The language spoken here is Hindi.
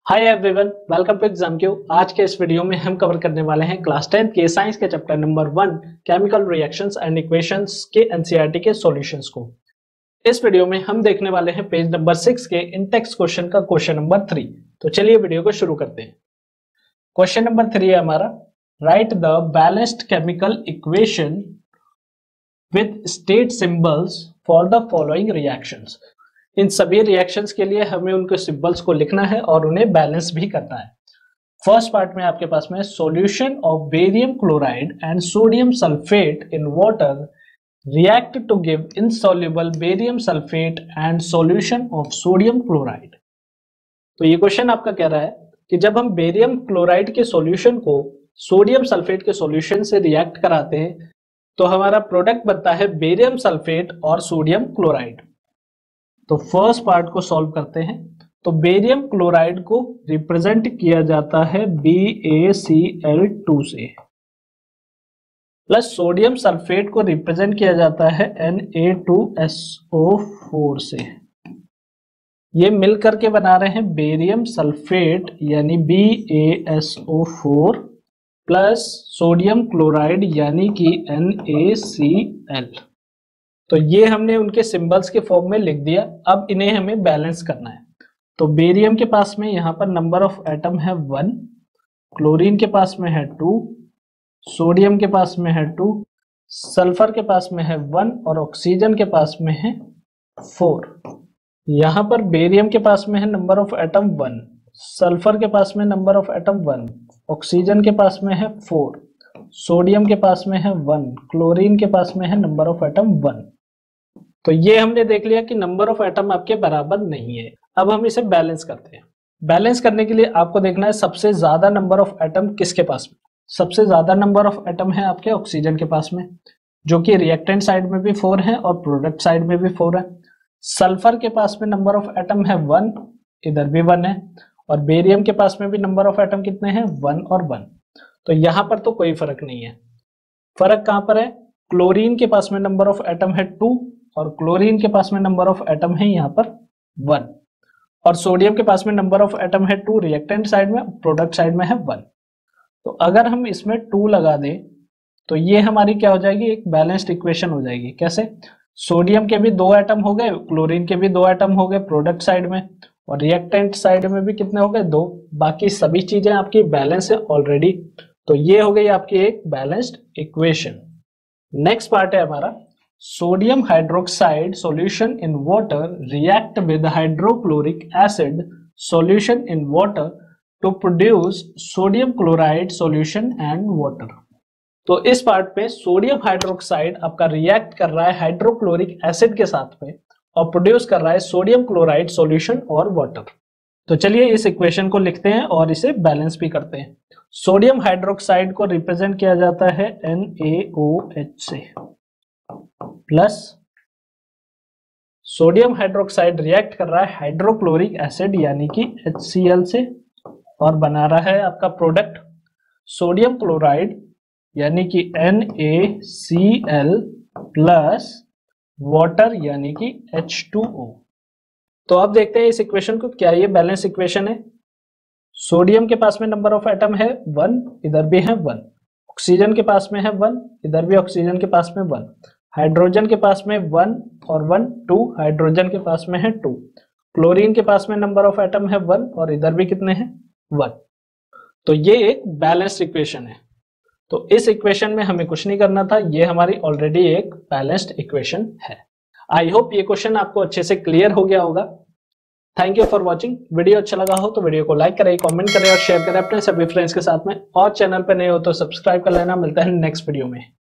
Hi everyone, welcome to exam Q. आज के इस वीडियो में हम कवर करने वाले हैं क्लास 10 के साइंस के chapter number 1 chemical reactions and equations के एनसीईआरटी के सॉल्यूशंस को। इस वीडियो में हम देखने वाले हैं पेज नंबर 6 के इन टेक्स्ट क्वेश्चन का क्वेश्चन नंबर 3। तो चलिए वीडियो को शुरू करते हैं। क्वेश्चन नंबर 3 है हमारा, write the balanced chemical equation with state symbols for the following reactions. इन सभी रिएक्शंस के लिए हमें उनके सिंबल्स को लिखना है और उन्हें बैलेंस भी करना है। फर्स्ट पार्ट में आपके पास में solution of barium chloride and sodium sulphate in water react to give insoluble barium sulphate and solution of sodium chloride. तो ये क्वेश्चन आपका कह रहा है कि जब हम बेरियम क्लोराइड के सॉल्यूशन को सोडियम सल्फेट के सॉल्यूशन से रिएक्ट कराते हैं तो हमारा प्रोडक्ट बनता है बेरियम सल्फेट और सोडियम क्लोराइड। तो फर्स्ट पार्ट को सॉल्व करते हैं। तो बेरियम क्लोराइड को रिप्रेजेंट किया जाता है BaCl2 से, प्लस सोडियम सल्फेट को रिप्रेजेंट किया जाता है Na2SO4 से। ये मिलकर के बना रहे हैं बेरियम सल्फेट यानी BaSO4 प्लस सोडियम क्लोराइड यानी कि NaCl। तो ये हमने उनके सिंबल्स के फॉर्म में लिख दिया। अब इन्हें हमें बैलेंस करना है। तो बेरियम के पास में यहाँ पर नंबर ऑफ एटम है 1, क्लोरीन के पास में है 2, सोडियम के पास में है 2, सल्फर के पास में है 1 और ऑक्सीजन के पास में है 4। यहाँ पर बेरियम के पास में है नंबर ऑफ एटम 1, सल्फर के पास में नंबर ऑफ एटम 1, ऑक्सीजन के पास में है 4, सोडियम के पास में है 1, क्लोरीन के पास में है नंबर ऑफ एटम 1। तो ये हमने देख लिया कि नंबर ऑफ एटम आपके बराबर नहीं है। अब हम इसे बैलेंस करते हैं। बैलेंस करने के लिए आपको देखना है सबसे ज्यादा नंबर ऑफ एटम किसके पास में। सबसे ज्यादा नंबर ऑफ एटम है आपके ऑक्सीजन के पास में, जो कि रिएक्टेंट साइड में भी 4 है और प्रोडक्ट साइड में भी 4 है। सल्फर के पास में नंबर ऑफ एटम है 1, इधर भी 1 है, और बेरियम के पास में भी नंबर ऑफ एटम कितने हैं, 1 और 1। तो यहां पर तो कोई फर्क नहीं है। फर्क कहां पर है, क्लोरीन के पास में नंबर ऑफ एटम है 2 और क्लोरीन के पास में नंबर ऑफ एटम है यहाँ पर 1, और सोडियम के पास में नंबर ऑफ एटम है 2 रिएक्टेंट साइड में, प्रोडक्ट साइड में है 1। तो अगर हम इसमें 2 लगा दें तो ये हमारी क्या हो जाएगी, एक बैलेंस्ड इक्वेशन हो जाएगी। कैसे, सोडियम के भी 2 एटम हो गए, क्लोरीन के भी 2 एटम हो गए प्रोडक्ट साइड में, और रिएक्टेंट साइड में भी कितने हो गए, 2। बाकी सभी चीजें आपकी बैलेंस है ऑलरेडी। तो ये हो गई आपकी एक बैलेंस्ड इक्वेशन। नेक्स्ट पार्ट है हमारा, sodium hydroxide solution in water react with hydrochloric acid solution in water to produce sodium chloride solution and water. तो इस पार्ट पे सोडियम हाइड्रोक्साइड आपका रिएक्ट कर रहा है हाइड्रोक्लोरिक एसिड के साथ में और प्रोड्यूस कर रहा है सोडियम क्लोराइड सॉल्यूशन और वाटर। तो चलिए इस इक्वेशन को लिखते हैं और इसे बैलेंस भी करते हैं। सोडियम हाइड्रोक्साइड को रिप्रेजेंट किया जाता है NaOH से, प्लस सोडियम हाइड्रोक्साइड रिएक्ट कर रहा है हाइड्रोक्लोरिक एसिड यानी कि HCl से और बना रहा है आपका प्रोडक्ट सोडियम क्लोराइड यानी कि NaCl प्लस वाटर यानी कि H2O। तो अब देखते हैं इस इक्वेशन को, क्या ये बैलेंस इक्वेशन है। सोडियम के पास में नंबर ऑफ एटम है 1, इधर भी है 1, ऑक्सीजन के पास में है 1, इधर भी ऑक्सीजन के पास में 1, हाइड्रोजन के पास में 1 और 1 2, हाइड्रोजन के पास में है 2, क्लोरीन के पास में नंबर ऑफ एटम है 1 और इधर भी कितने हैं, 1। तो ये एक बैलेंस्ड इक्वेशन है। तो इस इक्वेशन में हमें कुछ नहीं करना था, ये हमारी ऑलरेडी एक बैलेंस्ड इक्वेशन है। आई होप ये क्वेश्चन आपको अच्छे से क्लियर हो गया होगा। Thank you for watching. Video अच्छा लगा हो तो वीडियो को लाइक करें, कमेंट करें और शेयर करें अपने सभी फ्रेंड्स के साथ में, और चैनल पर नए हो तो सब्सक्राइब कर लेना। मिलता है नेक्स्ट वीडियो में।